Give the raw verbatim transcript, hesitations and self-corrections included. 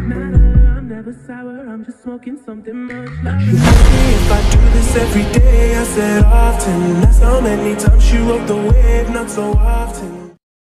matter, I'm never sour, I'm just smoking something much louder. If I do this every day, I said often. That's how many times she rode the wave, not so often.